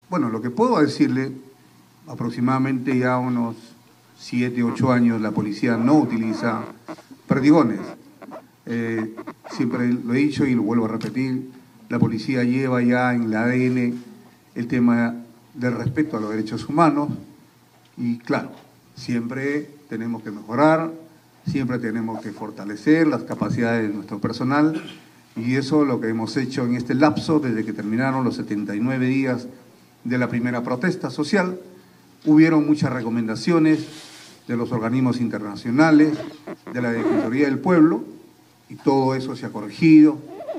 Bueno, lo que puedo decirle, aproximadamente ya unos 7, 8 años la policía no utiliza perdigones. Siempre lo he dicho y lo vuelvo a repetir, la policía lleva ya en el ADN el tema del respeto a los derechos humanos y claro, siempre tenemos que mejorar, siempre tenemos que fortalecer las capacidades de nuestro personal y eso es lo que hemos hecho en este lapso desde que terminaron los 79 días de la primera protesta social. Hubieron muchas recomendaciones de los organismos internacionales, de la Defensoría del Pueblo, y todo eso se ha corregido.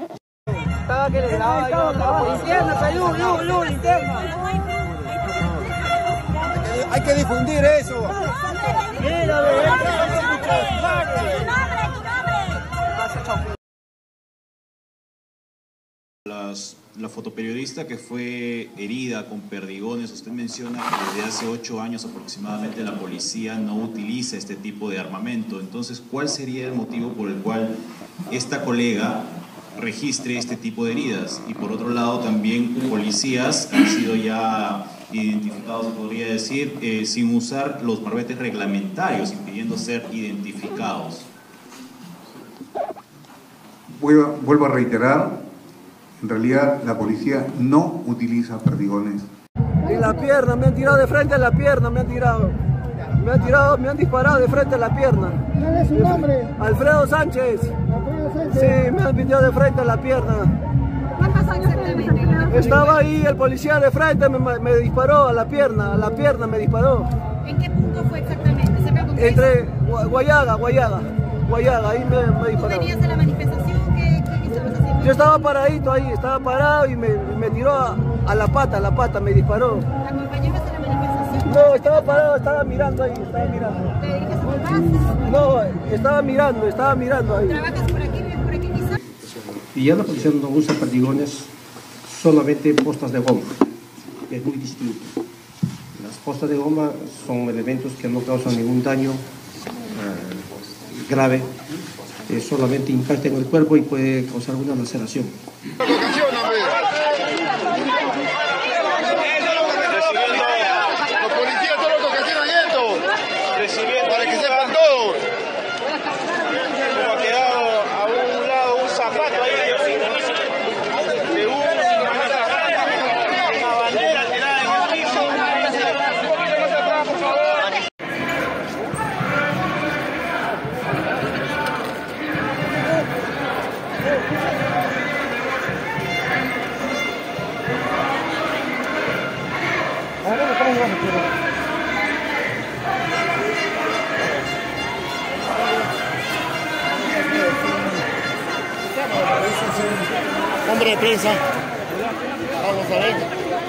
Hay que difundir eso. La fotoperiodista que fue herida con perdigones, usted menciona que desde hace 8 años aproximadamente la policía no utiliza este tipo de armamento. Entonces, ¿cuál sería el motivo por el cual esta colega registre este tipo de heridas? Y por otro lado, también policías han sido ya identificados, se podría decir, sin usar los barbetes reglamentarios, impidiendo ser identificados. Vuelvo a reiterar, en realidad la policía no utiliza perdigones. En la pierna, me han tirado de frente a la pierna, me han disparado de frente a la pierna. ¿Cuál es su nombre? Alfredo Sánchez. Sí, me han pintado de frente a la pierna. ¿Qué pasó exactamente? Estaba ahí el policía de frente, me disparó a la pierna me disparó. ¿En qué punto fue exactamente? Entre Guayaga, ahí me disparó. ¿Tú venías de la manifestación? ¿Qué estabas haciendo? Yo estaba paradito ahí, estaba parado y me tiró a la pata, me disparó. ¿Acompañabas a la manifestación? No, estaba parado, estaba mirando ahí, estaba mirando. ¿Te diriges por paz? No, estaba mirando ahí. ¿Trabajas por aquí, vives por aquí quizás? Y ya la policía no usa perdigones, solamente postas de goma, que es muy distinto. Las postas de goma son elementos que no causan ningún daño grave, solamente impactan el cuerpo y puede causar una laceración. Los policías son los que tienen esto, para que sepan todos. Como ha quedado a un lado un zapato ahí de una bandera tirada en el piso. Por favor. Hombre de prensa. Vamos a ver.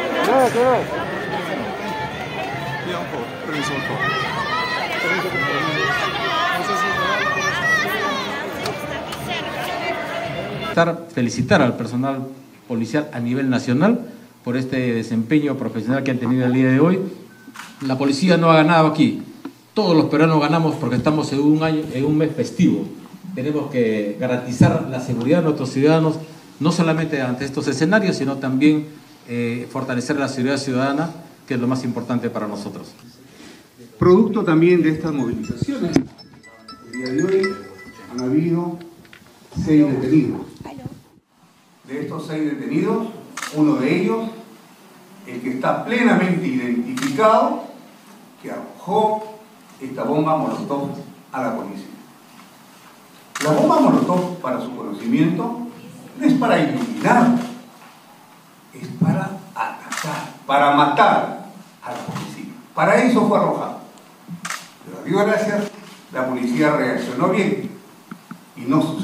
Felicitar al personal policial a nivel nacional por este desempeño profesional que han tenido el día de hoy. La policía no ha ganado aquí. Todos los peruanos ganamos porque estamos en un mes festivo. Tenemos que garantizar la seguridad de nuestros ciudadanos, no solamente ante estos escenarios, sino también fortalecer la seguridad ciudadana, que es lo más importante para nosotros. Producto también de estas movilizaciones, el día de hoy han habido 6 detenidos. De estos 6 detenidos, uno de ellos, el que está plenamente identificado, que arrojó esta bomba molotov a la policía. La bomba molotov, para su conocimiento, no es para iluminar, es para atacar, para matar a la policía. Para eso fue arrojado. Pero a Dios gracias, la policía reaccionó bien y no sucedió.